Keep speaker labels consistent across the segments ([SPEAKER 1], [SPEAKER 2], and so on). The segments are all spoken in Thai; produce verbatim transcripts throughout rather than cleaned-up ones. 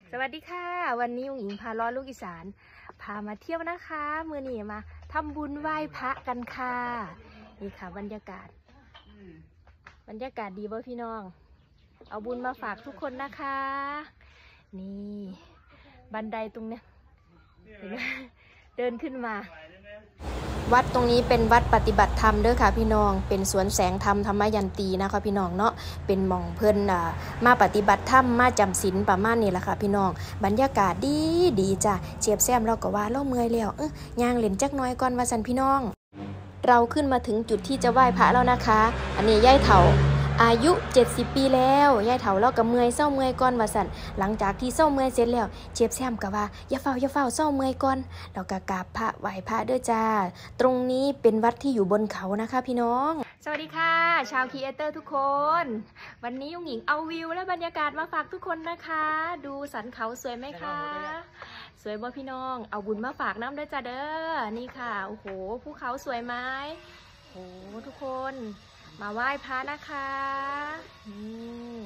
[SPEAKER 1] สวัสดีค่ะวันนี้หญิงพาล้อลูกอีสานพามาเที่ยวนะคะมือนี้มาทำบุญไหว้พระกันค่ะนี่ค่ะบรรยากาศบรรยากาศดีบ่พี่น้องเอาบุญมาฝากทุกคนนะคะนี่บันไดตรงเนี้ยเห็นไหมเดินขึ้นมาวัดตรงนี้เป็นวัดปฏิบัติธรรมเด้อค่ะพี่น้องเป็นสวนแสงธรรมธรรมยันตีนะคะพี่น้องเนาะเป็นหม่องเพิ่นอ่ามาปฏิบัติธรรมมาจำศีลประมาณนี้แหละค่ะพี่น้องบรรยากาศดีดีจ้ะเชียบแซมเราก็ว่าเราเมื่อยแล้วเอ้ยย่างเล่นจักน้อยก่อนว่าสันพี่น้องเราขึ้นมาถึงจุดที่จะไหว้พระแล้วนะคะอันนี้ย่ายเฒ่าอายุเจ็ดสิบปีแล้วยายเฒ่าเราก็เมื่อยเศร้าเมื่อยก่อนว่าสั่นหลังจากที่เศร้าเมื่อยเสร็จแล้วเจี๊ยบแซมก็ว่าอย่าเฝ้าอย่าเฝ้าเศร้าเมื่อยก่อนเราก็กราบพระไหว้พระเด้อจ้าตรงนี้เป็นวัดที่อยู่บนเขานะคะพี่น้องสวัสดีค่ะชาวครีเอเตอร์ทุกคนวันนี้ยุงหญิงเอาวิวและบรรยากาศมาฝากทุกคนนะคะดูสันเขาสวยไหมคะสวยบ่พี่น้องเอาบุญมาฝากน้ำด้วยจ้าเด้อนี่ค่ะโอ้โหภูเขาสวยไหมโอ้โหทุกคนมาไหว้พระนะคะนี่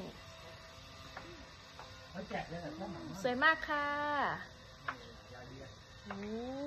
[SPEAKER 1] สวยมากค่ะโอ้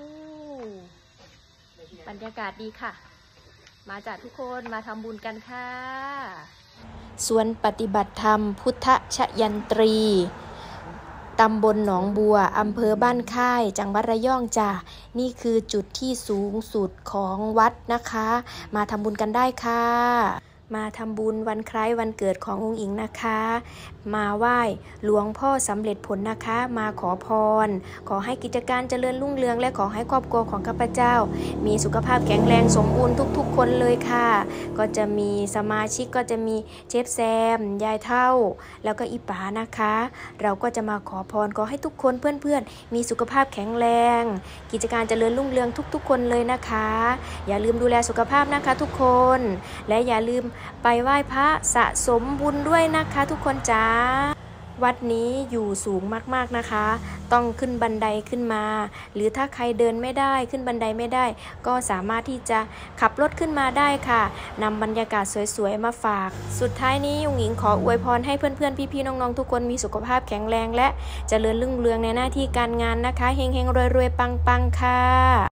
[SPEAKER 1] บรรยากาศดีค่ะมาจากทุกคนมาทำบุญกันค่ะสวนปฏิบัติธรรมพุทธชยันตรีตำบลหนองบัวอำเภอบ้านค่ายจังหวัดระยองจ้ะนี่คือจุดที่สูงสุดของวัดนะคะมาทำบุญกันได้ค่ะมาทำบุญวันคล้ายวันเกิดขององค์หญิงนะคะมาไหว้หลวงพ่อสำเร็จผลนะคะมาขอพรขอให้กิจการเจริญรุ่งเรืองและขอให้ครอบครัวของข้าพเจ้ามีสุขภาพแข็งแรงสมบูรณ์ทุกๆคนเลยค่ะก็จะมีสมาชิกก็จะมีเชฟแซมยายเท่าแล้วก็อีป๋านะคะเราก็จะมาขอพรขอให้ทุกคนเพื่อนๆมีสุขภาพแข็งแรงกิจการเจริญรุ่งเรืองทุกๆคนเลยนะคะอย่าลืมดูแลสุขภาพนะคะทุกคนและอย่าลืมไปไหว้พระสะสมบุญด้วยนะคะทุกคนจ้าวัดนี้อยู่สูงมากๆนะคะต้องขึ้นบันไดขึ้นมาหรือถ้าใครเดินไม่ได้ขึ้นบันไดไม่ได้ก็สามารถที่จะขับรถขึ้นมาได้ค่ะนำบรรยากาศสวยๆมาฝากสุดท้ายนี้ยุงหญิงขออวยพรให้เพื่อนๆพี่ๆน้องๆทุกคนมีสุขภาพแข็งแรงและเจริญรุ่งเรืองในหน้าที่การงานนะคะเฮงๆรวยๆปังๆค่ะ